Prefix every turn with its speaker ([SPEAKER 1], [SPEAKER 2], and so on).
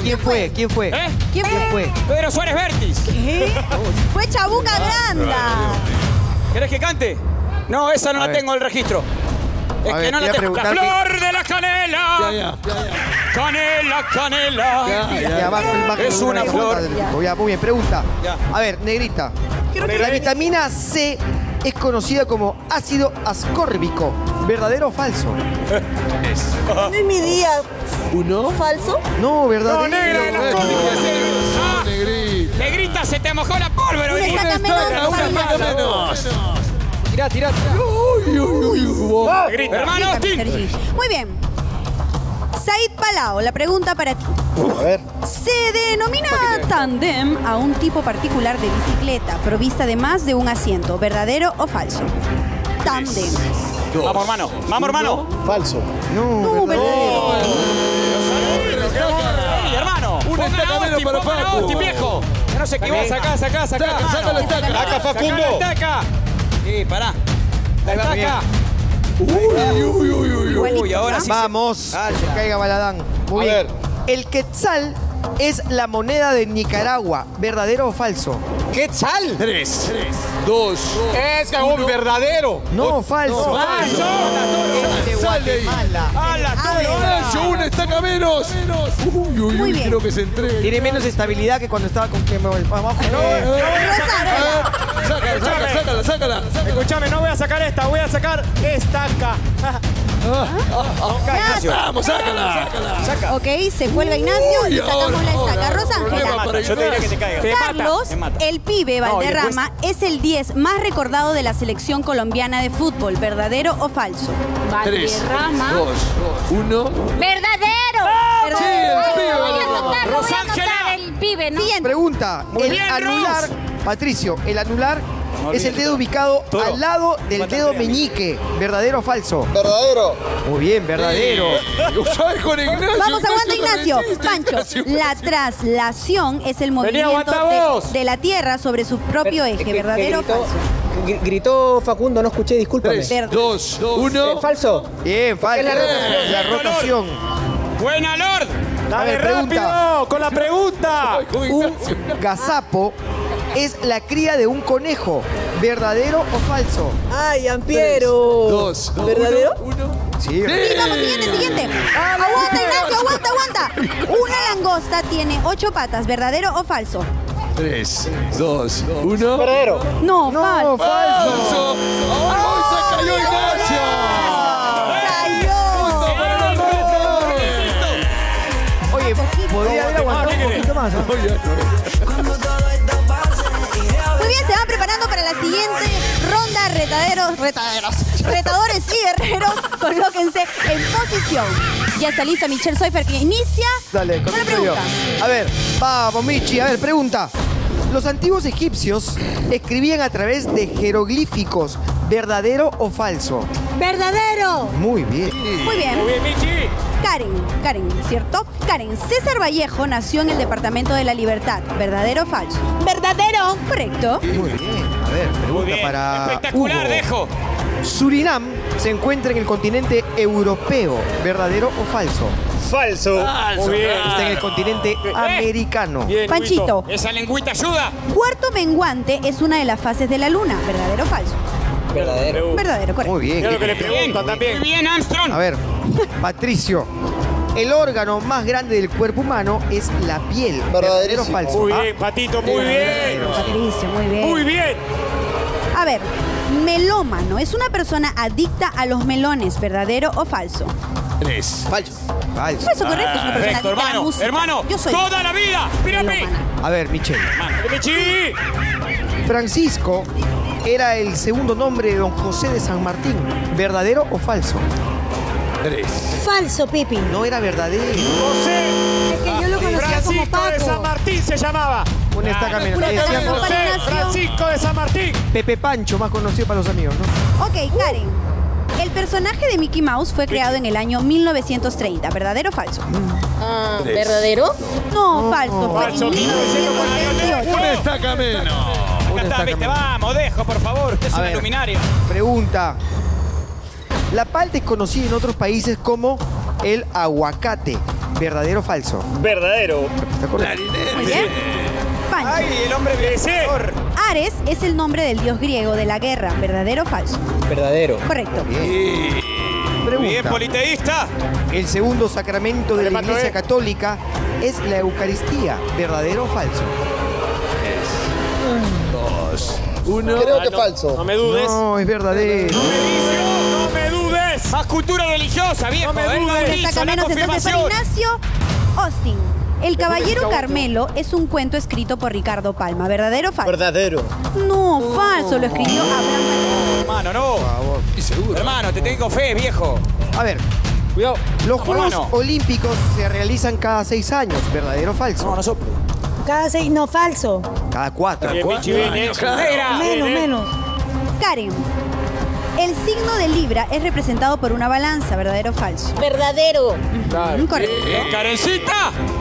[SPEAKER 1] ¿Quién fue?
[SPEAKER 2] ¿Quién fue?
[SPEAKER 3] Pedro Suárez Vértiz.
[SPEAKER 2] ¿Qué? Fue Chabuca Granda.
[SPEAKER 3] ¿Querés que cante? No, esa no la tengo en el registro. Es que no la tengo. La flor de la canela. Canela, canela. Es una flor.
[SPEAKER 1] Muy bien, pregunta. A ver, negrita. La vitamina C es conocida como ácido ascórbico. ¿Verdadero o falso?
[SPEAKER 2] No es mi día.
[SPEAKER 1] ¿Uno?
[SPEAKER 2] ¿Falso?
[SPEAKER 1] No, verdadero.
[SPEAKER 3] No, negra, negrita, se te mojó la pólvora.
[SPEAKER 2] Una estaca menos.
[SPEAKER 1] Tirá.
[SPEAKER 3] Hermano,
[SPEAKER 2] Muy bien. Said Palao, la pregunta para ti.
[SPEAKER 1] A ver.
[SPEAKER 2] Se denomina tándem a un tipo particular de bicicleta provista de más de un asiento. ¿Verdadero o falso? Tándem.
[SPEAKER 3] Vamos, hermano. Vamos, hermano.
[SPEAKER 1] Falso. No,
[SPEAKER 2] verdadero.
[SPEAKER 3] Hermano.
[SPEAKER 4] Una estaca menos para Facu.
[SPEAKER 3] Viejo. Que no se equivoque. Sacá.
[SPEAKER 4] Saca la estaca.
[SPEAKER 3] Acá, Facundo. La estaca. Sí, pará. La estaca. Uy, ahora sí.
[SPEAKER 1] Vamos. Que caiga Baladán. Muy bien. El quetzal es la moneda de Nicaragua. ¿Verdadero o falso?
[SPEAKER 4] ¿Quetzal? 3, 2, es un verdadero.
[SPEAKER 1] No, falso.
[SPEAKER 3] Falso.
[SPEAKER 4] Sal de ahí. Una estaca menos.
[SPEAKER 2] Muy bien.
[SPEAKER 4] Quiero que se entregue.
[SPEAKER 1] Tiene menos estabilidad que cuando estaba con abajo.
[SPEAKER 4] Sácala.
[SPEAKER 5] Escúchame, no voy a sacar esta, voy a sacar estaca.
[SPEAKER 4] Vamos, sácala.
[SPEAKER 2] Ok, se cuelga Ignacio y sacamos la estaca. Rosángela.
[SPEAKER 3] Yo te diría que te caiga.
[SPEAKER 2] Carlos, el pibe Valderrama, es el 10 más recordado de la selección colombiana de fútbol. ¿Verdadero o falso?
[SPEAKER 4] 3, 2, 1.
[SPEAKER 6] ¡Verdadero!
[SPEAKER 4] Sí, el pibe
[SPEAKER 6] Voy a
[SPEAKER 4] Valderrama.
[SPEAKER 6] anotar el pibe, ¿no?
[SPEAKER 2] Siguiente.
[SPEAKER 1] Pregunta.
[SPEAKER 3] Muy
[SPEAKER 1] El
[SPEAKER 3] bien,
[SPEAKER 1] anular,
[SPEAKER 3] Ros.
[SPEAKER 1] Patricio, el anular es el dedo ubicado al lado del dedo meñique. ¿Verdadero o falso?
[SPEAKER 7] Verdadero.
[SPEAKER 1] Muy bien, verdadero.
[SPEAKER 4] ¿Sabes con Ignacio?
[SPEAKER 2] Vamos, aguanta Ignacio. Pancho, la traslación es el movimiento de la Tierra sobre su propio eje. ¿Verdadero o falso?
[SPEAKER 8] Gritó Facundo, no escuché, discúlpame.
[SPEAKER 4] 3, 2, 1.
[SPEAKER 8] ¿Falso?
[SPEAKER 1] Bien, falso. La rotación.
[SPEAKER 3] Buena, Lord.
[SPEAKER 5] Dale,
[SPEAKER 1] pregunta.
[SPEAKER 5] rápido, con la pregunta.
[SPEAKER 1] Un gazapo es la cría de un conejo. ¿Verdadero o falso?
[SPEAKER 8] Ay, Ampiero.
[SPEAKER 4] 2,
[SPEAKER 8] ¿Verdadero?
[SPEAKER 4] 1.
[SPEAKER 1] Sí.
[SPEAKER 2] Sí, vamos, siguiente. Aguanta, Ignacio, aguanta. Una langosta tiene 8 patas. ¿Verdadero o falso?
[SPEAKER 4] 3, 2, 1.
[SPEAKER 7] Verdadero.
[SPEAKER 2] No,
[SPEAKER 1] No,
[SPEAKER 2] falso.
[SPEAKER 1] falso.
[SPEAKER 4] ¡Ay, se cayó Ignacio!
[SPEAKER 1] Oye, podría haber aguantado un poquito más.
[SPEAKER 2] Muy bien, se van preparando para la siguiente ronda. Retadores y guerreros, colóquense en posición. Ya está lista Michelle Soifer, que inicia
[SPEAKER 1] Dale,
[SPEAKER 2] con la
[SPEAKER 1] comienzo yo.
[SPEAKER 2] pregunta.
[SPEAKER 1] A ver, vamos, Michi. A ver, pregunta. Los antiguos egipcios escribían a través de jeroglíficos. ¿Verdadero o falso?
[SPEAKER 2] ¡Verdadero!
[SPEAKER 1] Muy bien.
[SPEAKER 2] Muy bien.
[SPEAKER 3] Muy bien, Michi.
[SPEAKER 2] Karen, ¿cierto? Karen, César Vallejo nació en el departamento de La Libertad. ¿Verdadero o falso? ¡Verdadero! Correcto.
[SPEAKER 1] Muy bien. A ver,
[SPEAKER 3] Muy
[SPEAKER 1] pregunta
[SPEAKER 3] bien.
[SPEAKER 1] para
[SPEAKER 3] Espectacular,
[SPEAKER 1] Hugo.
[SPEAKER 3] Dejo.
[SPEAKER 1] Surinam se encuentra en el continente europeo. ¿Verdadero o falso?
[SPEAKER 5] Falso. Muy bien.
[SPEAKER 1] Está en el continente americano.
[SPEAKER 5] Bien,
[SPEAKER 2] Panchito,
[SPEAKER 3] Esa lengüita ayuda.
[SPEAKER 2] cuarto menguante es una de las fases de la luna. ¿Verdadero o falso?
[SPEAKER 8] Verdadero.
[SPEAKER 2] Verdadero, correcto.
[SPEAKER 1] Muy bien.
[SPEAKER 5] Mira lo que le
[SPEAKER 3] Bien,
[SPEAKER 5] preguntan también.
[SPEAKER 3] muy bien, Armstrong.
[SPEAKER 1] A ver, Patricio. El órgano más grande del cuerpo humano es la piel. ¿Verdadero o
[SPEAKER 7] Verdaderísimo.
[SPEAKER 1] falso?
[SPEAKER 5] Muy
[SPEAKER 1] Ah,
[SPEAKER 5] bien, Patito, muy bien.
[SPEAKER 2] Patricio, muy bien.
[SPEAKER 5] Muy bien.
[SPEAKER 2] A ver, melómano es una persona adicta a los melones. ¿Verdadero o falso?
[SPEAKER 4] 3.
[SPEAKER 7] Falso.
[SPEAKER 1] falso.
[SPEAKER 2] Falso, correcto. Es una persona
[SPEAKER 3] Perfecto,
[SPEAKER 2] adicta a la
[SPEAKER 3] hermano.
[SPEAKER 2] música.
[SPEAKER 3] Hermano,
[SPEAKER 2] Yo soy
[SPEAKER 3] toda la vida. Piropi.
[SPEAKER 2] melómana.
[SPEAKER 1] A ver, Michelle.
[SPEAKER 3] Michi.
[SPEAKER 1] Francisco era el segundo nombre de don José de San Martín. ¿Verdadero o falso?
[SPEAKER 4] 3.
[SPEAKER 2] Falso, Pipi.
[SPEAKER 1] No era verdadero.
[SPEAKER 5] José
[SPEAKER 2] Es que yo lo conocía como
[SPEAKER 5] Francisco de San
[SPEAKER 2] Paco.
[SPEAKER 5] Martín se llamaba.
[SPEAKER 1] Una estaca menos.
[SPEAKER 2] Una
[SPEAKER 1] Le
[SPEAKER 2] estaca
[SPEAKER 1] decíamos
[SPEAKER 2] menos.
[SPEAKER 5] José
[SPEAKER 2] Nació.
[SPEAKER 5] Francisco de San Martín.
[SPEAKER 1] Pepe Pancho, más conocido para los amigos, ¿no?
[SPEAKER 2] Ok, Karen. El personaje de Mickey Mouse fue creado en el año 1930. ¿Verdadero o falso?
[SPEAKER 6] ¿Verdadero?
[SPEAKER 2] No, falso. Fue
[SPEAKER 5] Falso.
[SPEAKER 2] en 1928.
[SPEAKER 4] Una estaca menos.
[SPEAKER 3] Acá está, viste, vamos, Dejo, por favor. Usted es
[SPEAKER 1] A
[SPEAKER 3] un
[SPEAKER 1] ver.
[SPEAKER 3] luminario.
[SPEAKER 1] Pregunta. La palta es conocida en otros países como el aguacate. ¿Verdadero o falso?
[SPEAKER 5] Verdadero.
[SPEAKER 1] Está correcto.
[SPEAKER 2] Muy bien. Pancho.
[SPEAKER 3] Ay, el hombre vencedor.
[SPEAKER 2] Ares es el nombre del dios griego de la guerra. ¿Verdadero o falso?
[SPEAKER 8] Verdadero.
[SPEAKER 2] Correcto.
[SPEAKER 1] Bien.
[SPEAKER 3] Bien,
[SPEAKER 1] Pregunta.
[SPEAKER 3] politeísta.
[SPEAKER 1] El segundo sacramento de la
[SPEAKER 5] Reparto,
[SPEAKER 1] Iglesia Católica es la Eucaristía. ¿Verdadero o falso?
[SPEAKER 4] 2, 1.
[SPEAKER 7] Creo que falso.
[SPEAKER 5] No me dudes.
[SPEAKER 1] No, es verdadero.
[SPEAKER 5] No me dudes.
[SPEAKER 3] Más cultura religiosa, viejo.
[SPEAKER 5] No me
[SPEAKER 3] Él
[SPEAKER 5] dudes.
[SPEAKER 3] lo hizo,
[SPEAKER 2] Destaca
[SPEAKER 3] la
[SPEAKER 2] menos entonces para
[SPEAKER 3] confirmación.
[SPEAKER 2] Ignacio Austin. El Caballero Carmelo es un cuento escrito por Ricardo Palma. ¿Verdadero o falso?
[SPEAKER 8] Verdadero.
[SPEAKER 2] No, falso. Lo escribió Abraham.
[SPEAKER 3] Hermano, no.
[SPEAKER 1] Por favor.
[SPEAKER 4] Y seguro.
[SPEAKER 3] Hermano, te tengo fe, viejo.
[SPEAKER 1] A ver,
[SPEAKER 3] Cuidado.
[SPEAKER 1] los Juegos
[SPEAKER 3] hermano.
[SPEAKER 1] Olímpicos se realizan cada 6 años. ¿Verdadero o falso?
[SPEAKER 3] No, no soplo.
[SPEAKER 9] Cada 6, no, falso.
[SPEAKER 1] Cada 4.
[SPEAKER 5] Bien, Michi, bien,
[SPEAKER 3] Era.
[SPEAKER 9] Menos, menos.
[SPEAKER 2] Karen. El signo de Libra es representado por una balanza. ¿Verdadero o falso?
[SPEAKER 6] Verdadero.
[SPEAKER 2] Correcto.
[SPEAKER 3] Bien, Karencita.